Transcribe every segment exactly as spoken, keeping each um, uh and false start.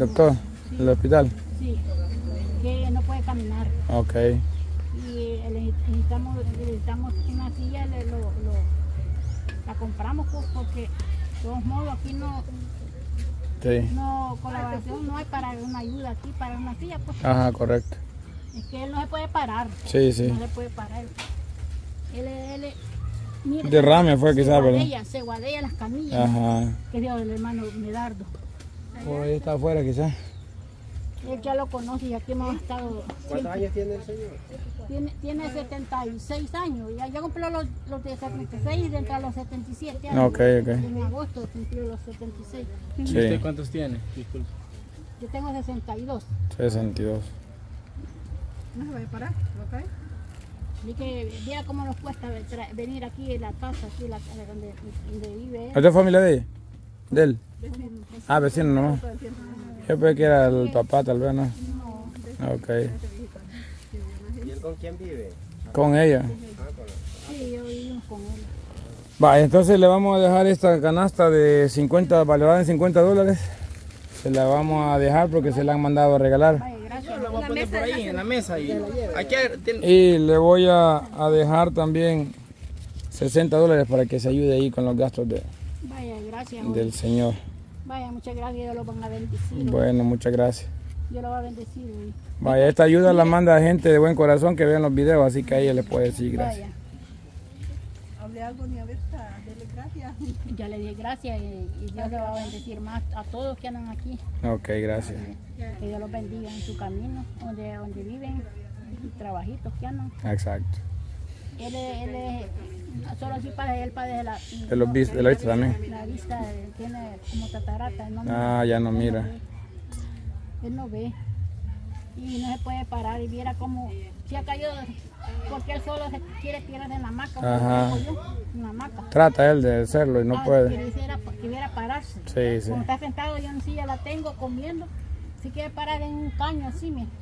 doctor, sí, el hospital. Sí, que no puede caminar. Ok. Y necesitamos, necesitamos una silla, le, lo, lo, la compramos pues, porque de todos modos aquí no, Sí. no, colaboración no hay para una ayuda aquí, para una silla. Pues. Ajá, correcto. Es que él no se puede parar. Sí, sí. No se puede parar. Él, él, él mira, derrame fue quizás, ¿verdad? Se guadea las camillas. Ajá. Que dio el hermano Medardo. Oh, ahí está afuera quizás. Él ya lo conoce y aquí hemos estado. ¿Cuántos años tiene el señor? Tiene, tiene setenta y seis años. Ya, ya cumplió los, los de setenta y seis y dentro de los setenta y siete años. Ok, ok. En agosto cumplió los setenta y seis. Sí. ¿Y usted cuántos tiene? Disculpe. Yo tengo sesenta y dos. sesenta y dos. No se va a parar, ¿ok? Y que mira cómo nos cuesta venir aquí en la casa, aquí la, donde, donde vive él. ¿Esta es familia de ella? ¿De él? Ah, vecino nomás. Yo pensé que era el papá, tal vez, ¿no? No. Ok. ¿Y él con quién vive? Con ella. Sí, yo vivimos con él. Va, entonces le vamos a dejar esta canasta de cincuenta, valorada en cincuenta dólares. Se la vamos a dejar porque se la han mandado a regalar. Vaya, gracias. Yo la voy a poner por ahí en la mesa y aquí hay- Y le voy a, a dejar también sesenta dólares para que se ayude ahí con los gastos de, Vaya, gracias. del señor. Vaya, muchas gracias. Yo lo van a bendecir. Bueno, muchas gracias. Yo lo voy a bendecir. Hoy. Vaya, esta ayuda la manda gente de buen corazón que vean los videos, así que a ella le puede decir gracias. Vaya. Hablé algo ni a ver, dele gracias. Ya le di gracias y, y Dios le va a bendecir más a todos que andan aquí. Ok, gracias. Que Dios los bendiga en su camino, donde, donde viven, y trabajitos que andan. Exacto. Él es, él es solo así para él, para la, De, los vis- de la vista también. la vista, él tiene como catarata. Él no Ah, ya no mira. Él no ve. Y no se puede parar y viera como si ha caído porque él solo se quiere tirar en la hamaca. Ajá. Como yo, en la hamaca. Trata él de hacerlo y no Ah, puede. Quisiera, quisiera pararse. Sí, sí. Como está sentado, yo en silla la tengo comiendo. Si quiere parar en un caño así, mire.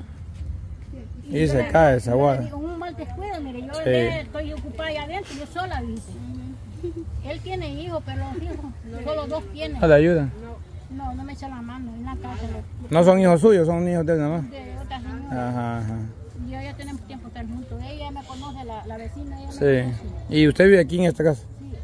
Y yo se le- cae, se yo le aguada. digo, un mal descuido, mire, yo Sí. le- estoy ocupada allá adentro, yo sola, dice. Él tiene hijos, pero los hijos, solo dos tiene. Ah, ¿le ayuda? No, no me echa la mano, en la casa. lo- No son hijos suyos, son hijos de él nada más. De otra señora. Ajá, ajá. Y yo ya tenemos tiempo de estar juntos. Ella me conoce, la, la vecina, ella me Sí. conoce. ¿Y usted vive aquí en esta casa?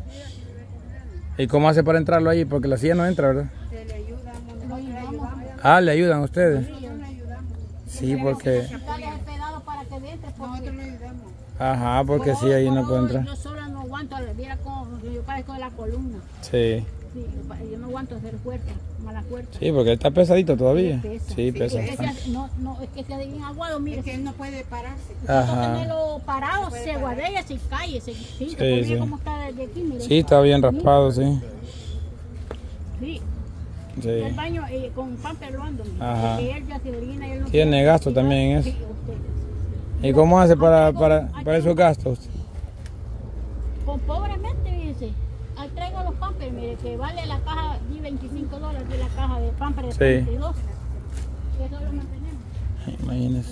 Sí. ¿Y cómo hace para entrarlo ahí? Porque la silla no entra, ¿verdad? Se le ayuda, nosotros Lo le ayudamos. ayudamos. Ah, ¿le ayudan a ustedes? Nosotros le ayudamos. Sí, porque... Quitarle el pedado para que entre, porque... Nosotros le ayudamos. Ajá, porque sí, ahí no puede entrar. Yo sola no aguanto, mira como yo parezco de la columna. Sí. Sí, yo pa- yo no aguanto hacer fuerza, mala fuerza. Sí, porque está pesadito todavía. Pesa. Sí, pesa Es que bastante. se- no, no, es que se bien aguado, mire. Es que él no puede pararse. Ajá. Tenerlo parado, se guadea, se cae, se sí, Sí, se pone sí. como está desde aquí, mire. Sí, está bien raspado, sí. Sí. Sí. El baño eh, con pamper lo ando, mire, Ajá. porque él ya se orina y él no Tiene quiere gasto tirar. también en eso. Sí, ustedes. ¿Y cómo hace para, para, para esos gastos? Con pobremente, dice. Ahí traigo los pampers, mire, que vale la caja de veinticinco dólares de la caja de pampers de Sí. treinta y dos. Eso lo mantenemos. Imagínese.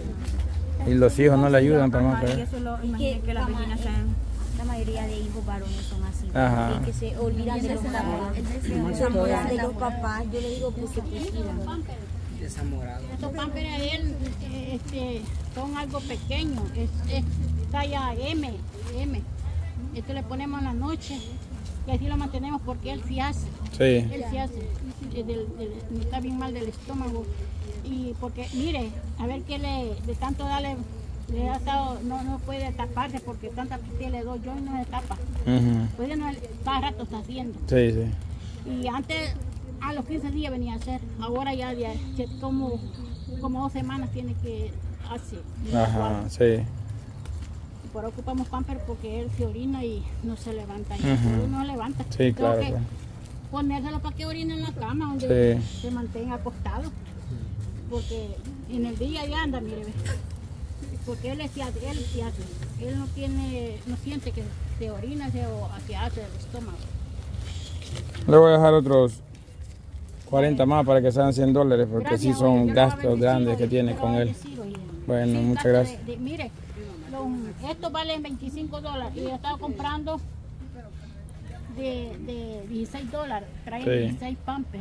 Y los hijos no le ayudan para más. Y ¿verdad? eso lo imagino que las vecinas sean, la mayoría de hijos varones son así, Ajá. y que se olvidan de los papás, se olvidan de los papás, yo le digo porque pues sí, Desamorado. Estos pampers de él eh, este, son algo pequeños, es, es talla M, M. Esto le ponemos en la noche y así lo mantenemos porque él sí hace, Sí. él sí hace, es del- del- está bien mal del estómago. Y porque, mire, a ver qué le, de tanto darle, le ha estado, no, no puede taparse porque tanta pastilla le doy yo y no se tapa. Ujú. Pues ya no, cada rato está haciendo. Sí, sí. Y antes, a los quince días venía a hacer, ahora ya, ya que como, como dos semanas tiene que hacer. Ajá, sí. Y por ahora ocupamos pamper porque él se orina y no se levanta. Y Ujú. no se levanta. Sí, Tengo claro, que claro. ponérselo para que orine en la cama donde Sí. se mantenga acostado. Porque en el día ya anda, mire, ve. Porque él, es, él sí hace. Él no tiene, no siente que se orina se, o que hace el estómago. Le voy a dejar otros cuarenta más para que sean cien dólares, porque Gracias, sí son oye, yo lo voy a gastos bendecir, grandes oye, que tiene yo lo con voy a él. bendecir, oye. Bueno, Sí, muchas gasto gracias. de- de- mire, lo- estos valen veinticinco dólares y yo estaba comprando de, de dieciséis dólares, trae Sí. dieciséis pampers.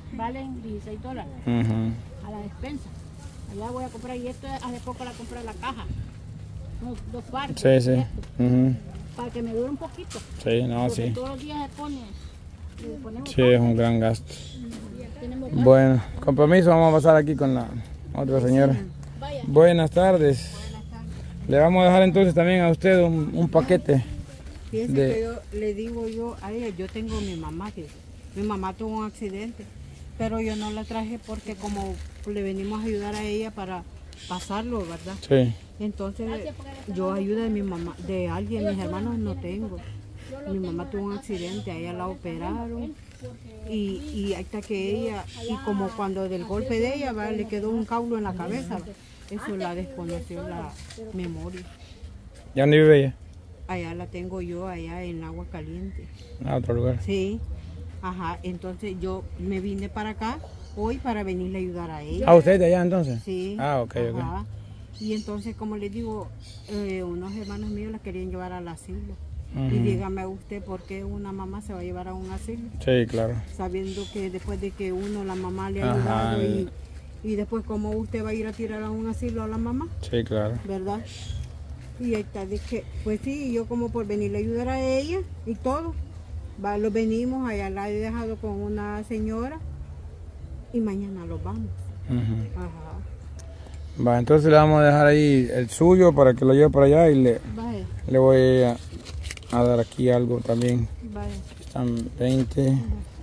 valen dieciséis dólares Ujú. a la despensa. Allá voy a comprar, y esto hace poco la compré en la caja. Dos, dos partes. Sí, sí. esto, Ujú. Para que me dure un poquito. Sí, no, Porque sí. todos los días se pone. Le ponemos Sí, es un gran gasto. tenemos Bueno, compromiso, vamos a pasar aquí con la otra señora. Vaya. Buenas tardes. Le vamos a dejar entonces también a usted un, un paquete. Fíjese de- que yo le digo yo a ella, yo tengo mi mamá, que mi mamá tuvo un accidente, pero yo no la traje porque como le venimos a ayudar a ella para pasarlo, ¿verdad? Sí. Entonces yo ayuda de mi mamá, de alguien, mis hermanos no tengo. Mi mamá tuvo un accidente, a ella la operaron y, y hasta que ella, y como cuando del golpe de ella va, le quedó un caulo en la cabeza, ¿va? Eso la desconoció la memoria. ¿Y dónde vive ella? Allá la tengo yo, allá en Agua Caliente. A otro lugar. Sí, ajá, entonces yo me vine para acá hoy para venirle a ayudar a ella. Ah, ¿usted es de allá entonces? Sí. Ah, ok, ok. Ajá. Y entonces, como les digo, eh, unos hermanos míos la querían llevar al asilo. Y Ujú. dígame usted por qué una mamá se va a llevar a un asilo, Sí, claro. sabiendo que después de que uno, la mamá le ha Ajá, ayudado y- y, y después cómo usted va a ir a tirar a un asilo a la mamá, Sí, claro. ¿verdad? Y ahí está, de que, pues sí, yo como por venirle a ayudar a ella y todo, va, lo venimos, allá la he dejado con una señora y mañana los vamos. Ujú. Ajá. Va, entonces le vamos a dejar ahí el suyo para que lo lleve para allá y le, Vaya, le voy a, a dar aquí algo también. vaya. Están veinte,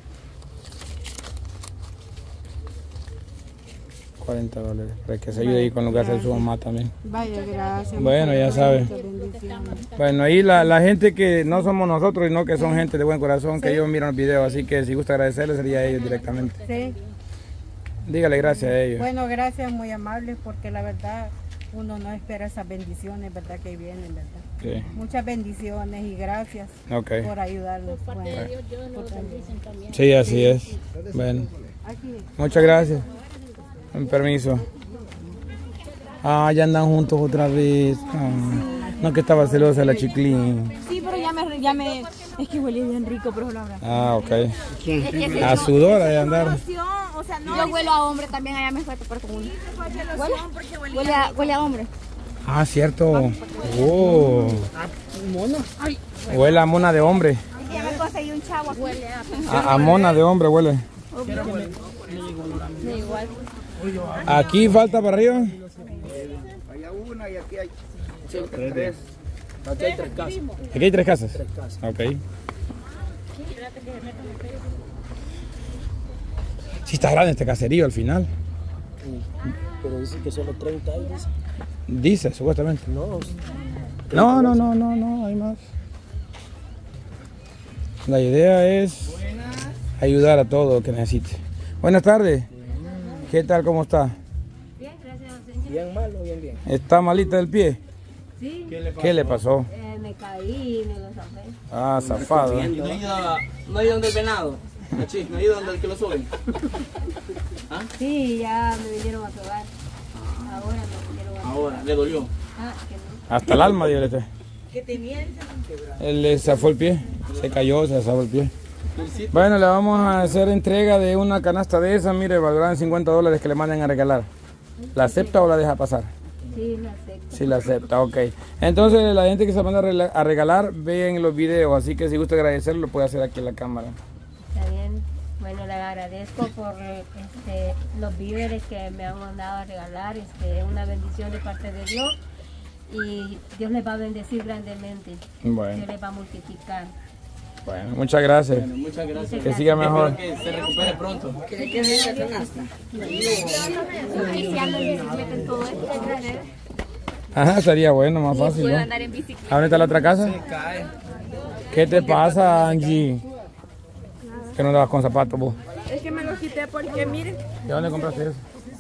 cuarenta dólares para que se ayude ahí con lo que hace su mamá también. Vaya, gracias. Bueno, ya sabe. Muchas bendiciones. Bueno, ahí la, la gente que no somos nosotros, sino que son gente de buen corazón, que ellos miran el video, así que si gusta agradecerles sería a ellos directamente. Sí. Dígale gracias a ellos. Bueno, gracias, muy amables, porque la verdad uno no espera esas bendiciones, ¿verdad? Que vienen, ¿verdad? Sí, Muchas bendiciones y gracias ok. por ayudarnos. Parte Bueno, de Dios, Dios nos bendicen también. Sí, así es. Bueno, aquí. muchas gracias. Con permiso. Ah, ya andan juntos otra vez. Ah, no, que estaba celosa la Chiclín. Sí, pero ya me, ya me, es que huele bien rico, pero la verdad. Ah, ok. A sudor de andar. O sea, no. Yo huelo a hombre también, allá me fue a topar con uno. Huele, huele, a, huele a hombre. Ah, cierto. Oh. Huele a mona de hombre. Ya me conseguí un chavo aquí. Huele a... A, a mona de hombre huele. igual. Aquí falta para arriba. Allá una y aquí hay Tres. Aquí hay tres casas. Aquí hay tres casas. Ok. Sí está grande este caserío al final. Pero dicen que solo treinta hay. dice. Dice, supuestamente. No, No, no, no, no, no, hay más. La idea es ayudar a todo lo que necesite. Buenas tardes. ¿Qué tal? ¿Cómo está? Bien, gracias, señor. bien malo, bien bien. ¿Está malita del pie? Sí, ¿Qué le pasó? eh, me caí, me lo zafé. Ah, zafado. ¿eh? ¿Y no ha ido, a- no ha ido donde el venado? Achí, ¿no ha ido donde el que lo sube? Sí, ya me vinieron a probar. Ahora me vinieron a Ahora, le dolió. Ah, que no. Hasta el alma, Dios le Él le zafó el pie. Se cayó, se zafó el pie. Bueno, le vamos a hacer entrega de una canasta de esas, mire, valorada en cincuenta dólares que le manden a regalar. ¿La acepta o la deja pasar? Sí, lo acepto. Sí, la acepta, ok. Entonces, la gente que se manda a rela- a regalar, ven los videos, así que si gusta agradecerlo, lo puede hacer aquí en la cámara. Está bien. Bueno, le agradezco por este, los víveres que me han mandado a regalar. Este, es una bendición de parte de Dios. Y Dios les va a bendecir grandemente. Bueno, Dios les va a multiplicar. bueno, muchas gracias. Bueno, muchas gracias. Que siga mejor. Espero que se recupere pronto. Oficiando en bicicleta en todo esto. Ajá, sería bueno, más fácil, ¿no? andar en bicicleta. ¿A dónde está la otra casa? ¿Qué te pasa, Angie? Que no andabas con zapatos, vos. Es que me lo quité porque miren, ¿De dónde compraste eso?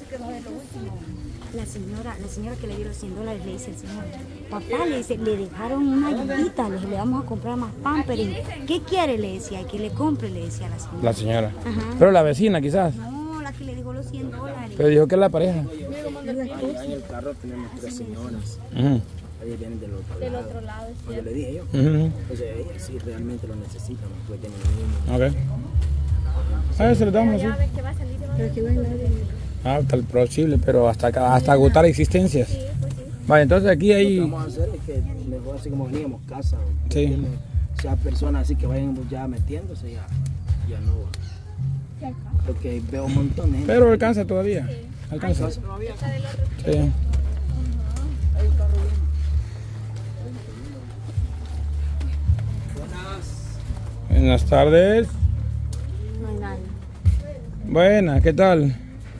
La señora, la señora que le dio los cien dólares le dice al señor, papá, le dice, le dejaron una ayudita, le, le vamos a comprar más pampers. ¿Qué quiere? Le decía, que le compre, le decía a la señora. La señora. Ajá. Pero la vecina, quizás. No, la que le dejó los cien dólares. Pero dijo que es la pareja. En el carro tenemos tres señoras. Ujú, Ellas vienen del otro lado. otro lado, Yo le dije yo. ujú, Entonces ellas sí realmente lo necesitan, pues tienen niños. ok. A ver, se lo damos. ¿Sí? Ah, tal posible, pero hasta, hasta agotar existencias. Sí, pues sí. Vale, entonces aquí hay... Lo que vamos a hacer es que mejor así como veníamos, casa. Sí. O sea, personas así que vayan ya metiéndose, ya, ya no. Porque veo un montón de gente. Pero alcanza todavía. Sí. Alcanza. ¿Alcanza todavía? Sí. Hay un carro Buenas. Buenas tardes. No hay nadie. Buenas, ¿qué tal?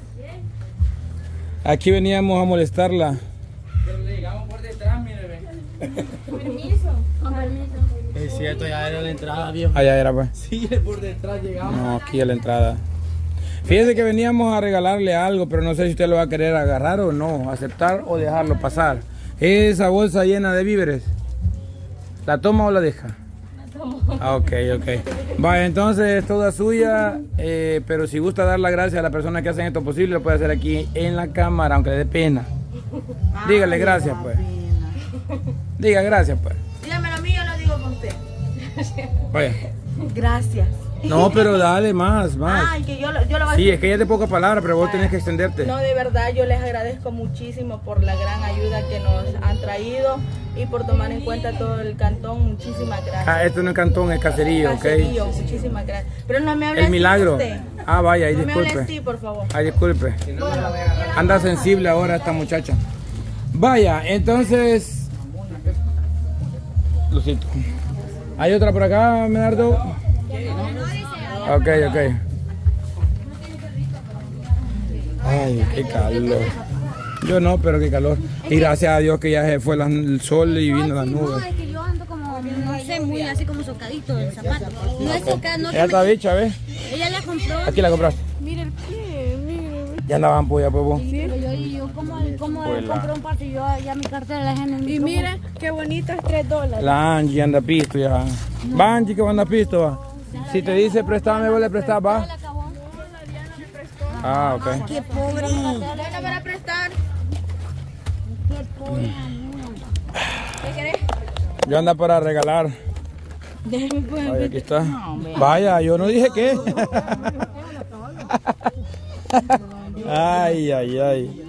Aquí veníamos a molestarla. Pero le llegamos por detrás, mire. Permiso. Con permiso. Es cierto, ya era la entrada, viejo. Allá era, pues. Sí, por detrás llegamos. No, aquí a la entrada. Fíjese que veníamos a regalarle algo, pero no sé si usted lo va a querer agarrar o no, aceptar o dejarlo pasar. Esa bolsa llena de víveres, ¿la toma o la deja? La tomo. Ah, ok, ok. Vaya, entonces es toda suya, eh, pero si gusta dar las gracias a la persona que hacen esto posible, lo puede hacer aquí en la cámara, aunque le dé pena. Dígale gracias, pues. Diga gracias, pues. Dígamelo a mí, yo lo digo con usted. Vaya. Gracias. No, pero dale más, más. Ay, que yo, lo- yo lo voy a Sí, decir. es que ella es de pocas palabras, pero vos tenés que extenderte. No, de verdad, yo les agradezco muchísimo por la gran ayuda que nos han traído y por tomar en cuenta todo el cantón. Muchísimas gracias. Ah, esto no es cantón, es caserío, ¿ok? Caserío, muchísimas gracias. Pero no me hable El así milagro. usted. Ah, vaya, ahí No me hable disculpe. así, por favor. Ay, disculpe. Anda sensible ahora esta muchacha. Vaya, entonces... Lucito. ¿Hay otra por acá, Medardo? Ok, ok. Ay, qué calor. Yo no, pero qué calor. Y gracias a Dios que ya se fue la- el sol y vino las No, nubes. es que yo ando como, no sé, muy así como socadito el zapato. No es socado, no. Ella está bicha, ¿ves? Ella la compró. Aquí la compraste. Mira el pie, mire. Ya andaban polla, pues vos. Sí, pero yo, yo como, como Pues la- compré un par y yo ya mi cartera la dejé en el Y mira, qué bonitas tres dólares. La Angie anda pisto ya. Va Angie que va a andar pisto, va. Si te dice préstame, vos le prestás, va. Ah, ok. Qué pobre. Diana para prestar. Qué pobre. ¿Qué querés? Yo anda para regalar. Vaya, aquí está. Vaya, yo no dije qué. Ay, ay, ay.